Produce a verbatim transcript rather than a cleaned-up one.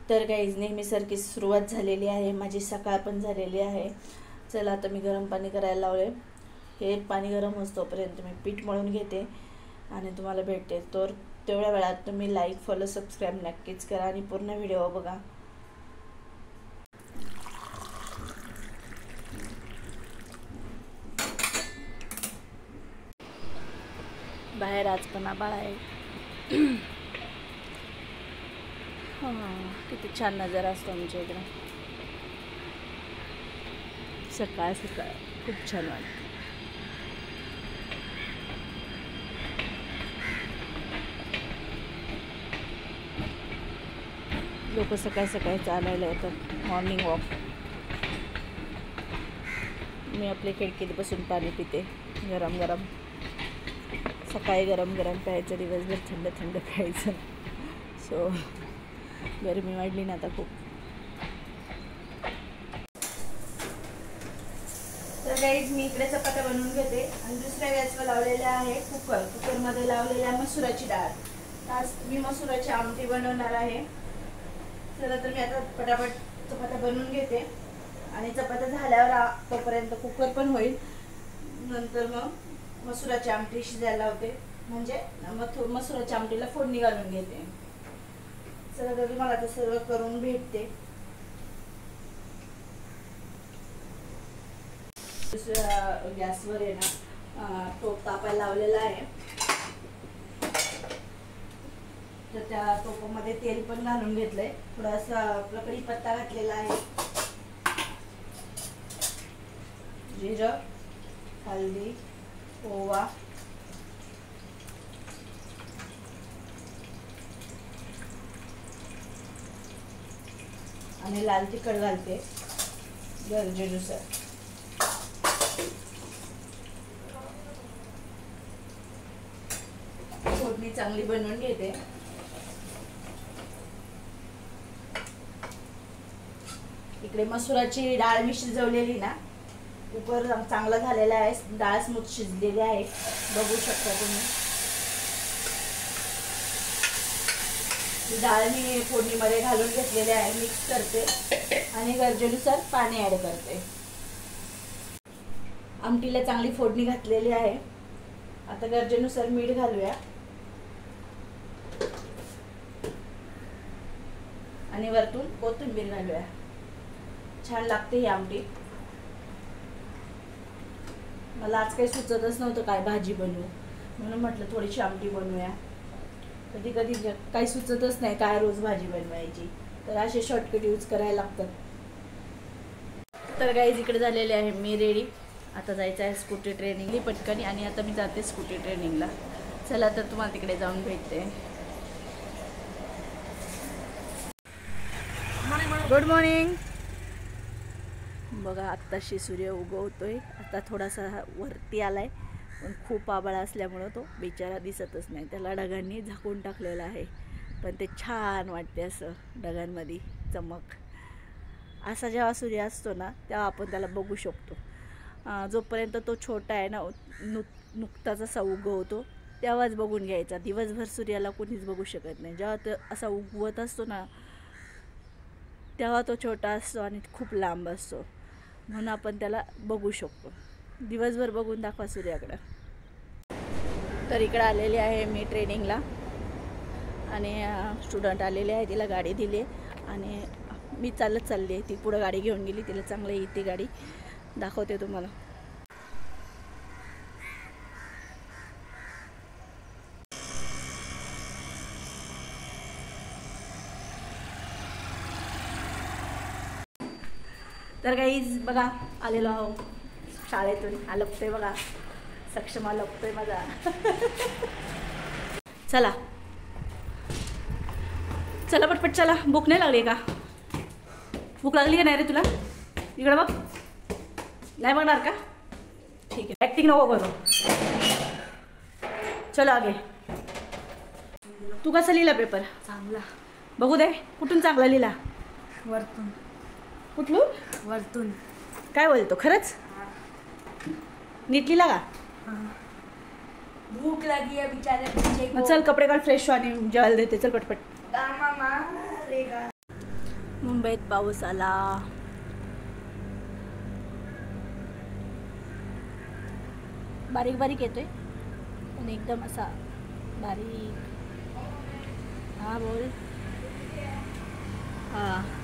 तर गाईज नेहमीसारखी सुरुवात झालेली आहे, माझी सकाळ पण झालेली आहे। चला आता मी गरम पाणी करायला लावले। हे पाणी गरम होतोपर्यंत मी पीठ मळून घेते आणि तुम्हाला भेटते। तर तेवढ्या वेळात तुम्ही लाईक फॉलो सबस्क्राईब नक्कीच करा आणि पूर्ण व्हिडिओ बघा। बाहेर आज पण आभाळ आहे। किती छान नजारा असतो आमच्या इकडे सकाळ सकाळ, खूप छान वाटतं। लोक सकाळ सकाळी चालायला येतात, मॉर्निंग वॉक। मी आपल्या खिडकीत बसून पाणी पिते गरम गरम। सकाळी गरम गरम प्यायचं, दिवसभर थंड थंड प्यायचं। सो गरमी वाढली ना आता खूप। तर गाईज मी इकडे चपात्या बनवून घेते आणि दुसऱ्या गॅसवर लावलेल्या आहे कुकर। कुकरमध्ये लावलेली आहे मसुराची डाळ। आज मी मसुराची आमटी बनवणार आहे। चला तर मी आता पटापट चपात्या बनवून घेते आणि चपात्या झाल्यावर तोपर्यंत कुकर पण होईल। नंतर मग मसुराची आमटी शिजायला लावते, म्हणजे मग मसुराच्या आमटीला फोडणी घालून घेते। चला तर तुम्हाला आता सर्व करून भेटते। दुसऱ्या गॅसवर आहे ना टोप तापायला लावलेला आहे, तर त्या टोपामध्ये तेल पण घालून घेतलंय। थोडासा आपला कढीपत्ता घातलेला आहे, जिरं, हळदी, ओवा, आणि लाल तिखट घालते गरजेनुसार। फोडणी चांगली बनवून घेते। इकडे मसुराची डाळ मी शिजवलेली ना, कुकर चांगला झालेला आहे, डाळ स्मूथ शिजलेली आहे, बघू शकता तुम्ही। डाळ मी फोडणीमध्ये घालून घेतलेले आहे, मिक्स करते आणि गरजेनुसार पाणी ऍड करते। आमटीला चांगली फोडणी घातलेली आहे, आता गरजेनुसार मीठ घालूया आणि वरतून कोथिंबीर घालूया। छान लागते ही आमटी। मला आज काही सुचतच नव्हतं काय भाजी बनवू, म्हणून म्हटलं थोडीशी आमटी बनवूया। कधी कधी काही सुचतच नाही काय रोज भाजी बनवायची, तर असे शॉर्टकट यूज करायला लागतात। तर गाईज इकडे झालेले आहे मी रेडी। आता जायचं आहे स्कूटी ट्रेनिंगला पटकनी, आणि आता मी जाते स्कूटी ट्रेनिंगला। चला तर तुम्हाला तिकडे जाऊन भेटते। Good morning. बघा आत्ताशी सूर्य उगवतोय, आता थोडासा वरती आलाय, पण खूप आभाळ असल्यामुळं तो बिचारा दिसतच नाही, त्याला ढगांनी झाकून टाकलेला आहे। पण ते छान वाटते असं ढगांमध्ये चमक। असा जेव्हा सूर्य असतो ना तेव्हा आपण त्याला बघू शकतो। जोपर्यंत तो छोटा आहे ना, नुक नुकताच असा उगवतो तेव्हाच बघून घ्यायचा। दिवसभर सूर्याला कोणीच बघू शकत नाही। जेव्हा तो असा उगवत असतो ना तेव्हा तो छोटा असतो आणि खूप लांब असतो, म्हणून आपण त्याला बघू शकतो। दिवसभर बघून दाखवा सूर्याकडं। तर इकडे आलेली आहे मी ट्रेनिंगला, आणि स्टुडंट आलेले आहे, तिला गाडी दिली आणि मी चालत चालली आहे। ती पुढं गाडी घेऊन गेली, तिला चांगलं येते गाडी, दाखवते तुम्हाला। तर गाईज बघा आलेलो आहो शाळेतून, आलपतोय बघा, सक्षम आलपतोय माझा। चला चला पटपट चला, भूक नाही लागली का? भूक लागली का नाही रे तुला? इकडे बघ, नाही बघणार का? ठीक आहे, ॲक्टिंग नको करू। चलो आगे। तू कसा लिहिला पेपर? चांगला। बघू दे, कुठून चांगला लिहिला? वरतून। कुठून? वरतून। काय बोलतो, खरंच नीट लिहिला का? भूक लगी है बेचारे बच्चे को। चल कपडे काढ, फ्रेश हो आणि जेवायला देते। चल पटपट। मुंबईत पाऊस आला. बारीक बारीक येतोय पण एकदम असा बारीक. हा बोल. हा